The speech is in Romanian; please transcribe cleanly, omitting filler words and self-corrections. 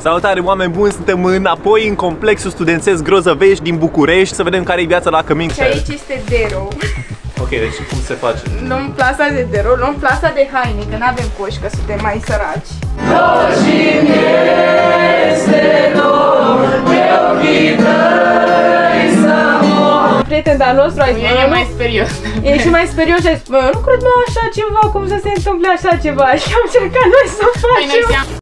Salutare, oameni buni, suntem înapoi în complexul studențesc Grozăvești din București. Să vedem care e viața la Căminx. Și aici este Dero. Ok, deci cum se face? Luăm plasa de Dero, luăm plasa de haine, că n-avem coși, că suntem mai săraci. Prieten de-al nostru a zis, e mai sperios. E și mai sperios și a zis, nu cred, mă, așa ceva, cum să se întâmple așa ceva. Și am încercat noi să facem.